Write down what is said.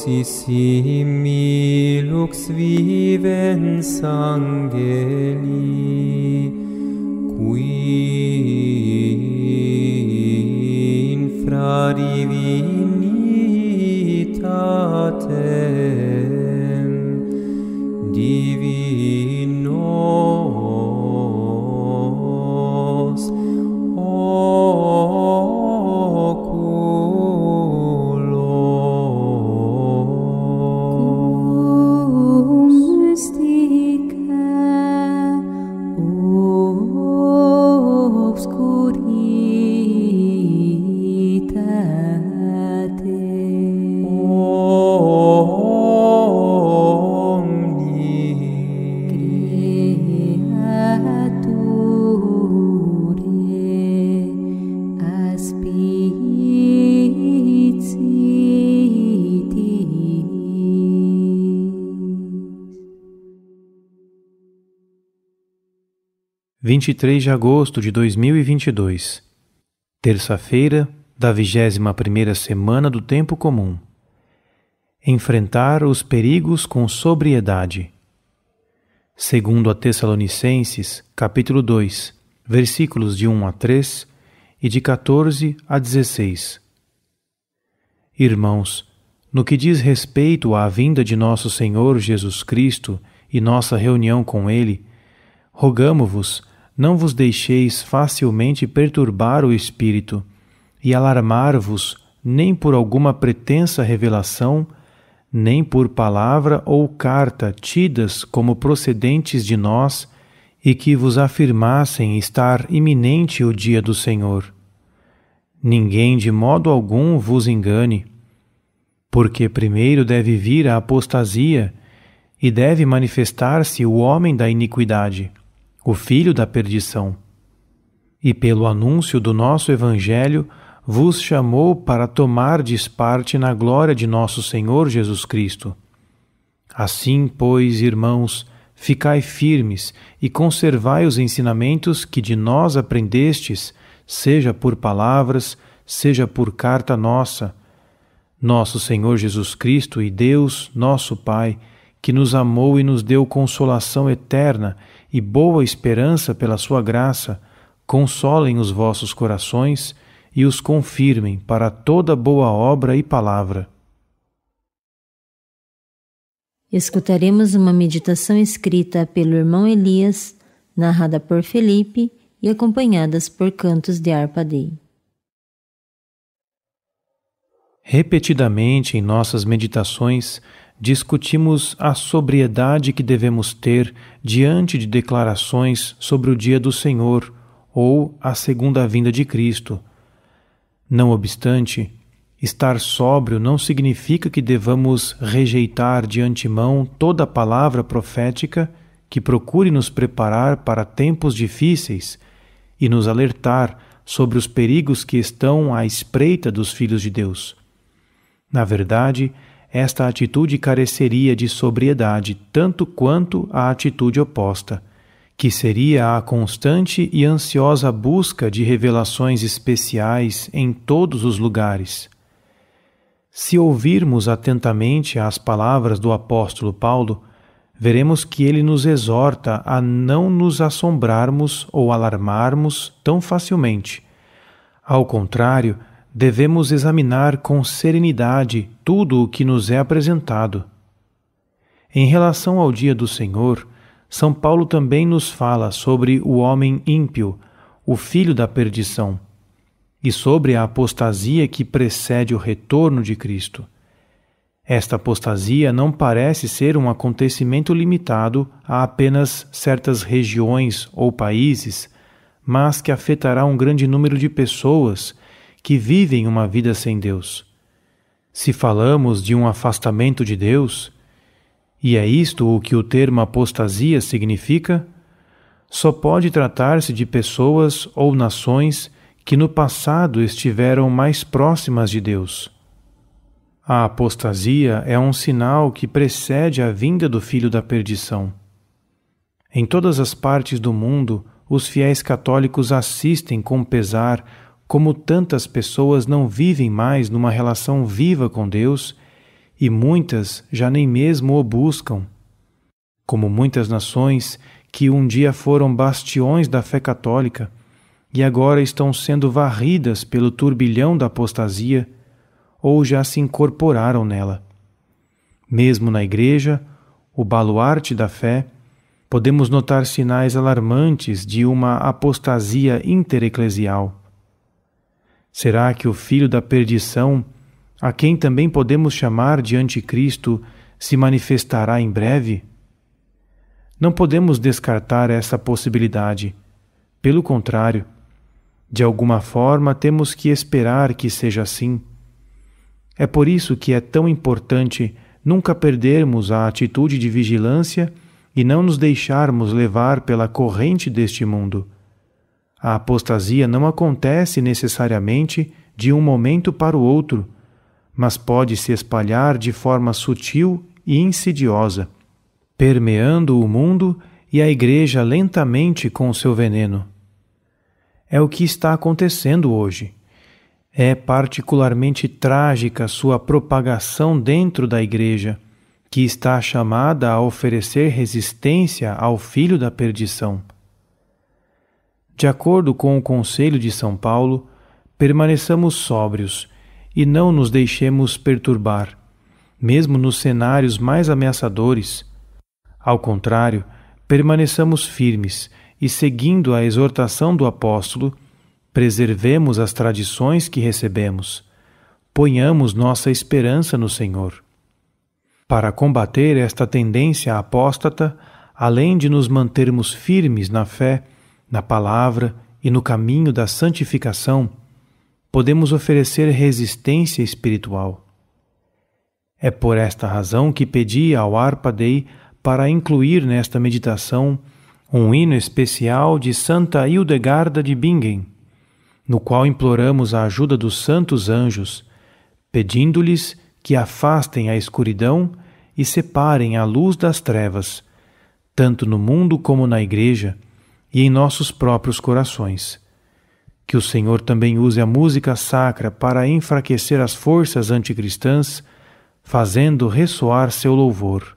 dulcissimi lux vivens angeli, qui infra divinitatem divinos (23 de agosto de 2022), terça-feira da 21ª semana do Tempo Comum. Enfrentar os perigos com sobriedade. Segundo a Tessalonicenses, capítulo 2, versículos de 1 a 3 e de 14 a 16. Irmãos, no que diz respeito à vinda de nosso Senhor Jesus Cristo e nossa reunião com Ele, rogamo-vos, não vos deixeis facilmente perturbar o espírito e alarmar-vos nem por alguma pretensa revelação, nem por palavra ou carta tidas como procedentes de nós e que vos afirmassem estar iminente o dia do Senhor. Ninguém de modo algum vos engane, porque primeiro deve vir a apostasia e deve manifestar-se o homem da iniquidade, o filho da perdição, e pelo anúncio do nosso Evangelho vos chamou para tomardes parte na glória de nosso Senhor Jesus Cristo. Assim, pois, irmãos, ficai firmes e conservai os ensinamentos que de nós aprendestes, seja por palavras, seja por carta nossa. Nosso Senhor Jesus Cristo e Deus, nosso Pai, que nos amou e nos deu consolação eterna e boa esperança pela sua graça, consolem os vossos corações e os confirmem para toda boa obra e palavra. Escutaremos uma meditação escrita pelo irmão Elias, narrada por Felipe e acompanhadas por cantos de harpa dei. Repetidamente em nossas meditações, discutimos a sobriedade que devemos ter diante de declarações sobre o dia do Senhor ou a segunda vinda de Cristo. Não obstante, estar sóbrio não significa que devamos rejeitar de antemão toda palavra profética que procure nos preparar para tempos difíceis e nos alertar sobre os perigos que estão à espreita dos filhos de Deus. Na verdade, esta atitude careceria de sobriedade tanto quanto a atitude oposta, que seria a constante e ansiosa busca de revelações especiais em todos os lugares. Se ouvirmos atentamente as palavras do apóstolo Paulo, veremos que ele nos exorta a não nos assombrarmos ou alarmarmos tão facilmente. Ao contrário, devemos examinar com serenidade tudo o que nos é apresentado. Em relação ao dia do Senhor, São Paulo também nos fala sobre o homem ímpio, o filho da perdição, e sobre a apostasia que precede o retorno de Cristo. Esta apostasia não parece ser um acontecimento limitado a apenas certas regiões ou países, mas que afetará um grande número de pessoas que vivem uma vida sem Deus. Se falamos de um afastamento de Deus, e é isto o que o termo apostasia significa, só pode tratar-se de pessoas ou nações que no passado estiveram mais próximas de Deus. A apostasia é um sinal que precede a vinda do Filho da perdição. Em todas as partes do mundo, os fiéis católicos assistem com pesar como tantas pessoas não vivem mais numa relação viva com Deus e muitas já nem mesmo o buscam. Como muitas nações que um dia foram bastiões da fé católica e agora estão sendo varridas pelo turbilhão da apostasia ou já se incorporaram nela. Mesmo na Igreja, o baluarte da fé, podemos notar sinais alarmantes de uma apostasia intereclesial. Será que o filho da perdição, a quem também podemos chamar de anticristo, se manifestará em breve? Não podemos descartar essa possibilidade. Pelo contrário, de alguma forma temos que esperar que seja assim. É por isso que é tão importante nunca perdermos a atitude de vigilância e não nos deixarmos levar pela corrente deste mundo. A apostasia não acontece necessariamente de um momento para o outro, mas pode se espalhar de forma sutil e insidiosa, permeando o mundo e a Igreja lentamente com seu veneno. É o que está acontecendo hoje. É particularmente trágica sua propagação dentro da Igreja, que está chamada a oferecer resistência ao filho da perdição. De acordo com o Conselho de São Paulo, permaneçamos sóbrios e não nos deixemos perturbar, mesmo nos cenários mais ameaçadores. Ao contrário, permaneçamos firmes e, seguindo a exortação do apóstolo, preservemos as tradições que recebemos. Ponhamos nossa esperança no Senhor. Para combater esta tendência apóstata, além de nos mantermos firmes na fé, na palavra e no caminho da santificação, podemos oferecer resistência espiritual. É por esta razão que pedi ao Harpa Dei para incluir nesta meditação um hino especial de Santa Hildegarda de Bingen, no qual imploramos a ajuda dos santos anjos, pedindo-lhes que afastem a escuridão e separem a luz das trevas, tanto no mundo como na Igreja e em nossos próprios corações. Que o Senhor também use a música sacra para enfraquecer as forças anticristãs, fazendo ressoar seu louvor.